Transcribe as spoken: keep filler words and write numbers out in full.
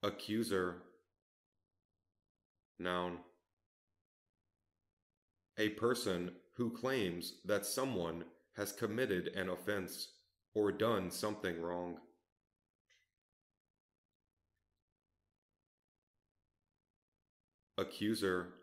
Accuser. Noun. A person who claims that someone has committed an offense or done something wrong. Accuser.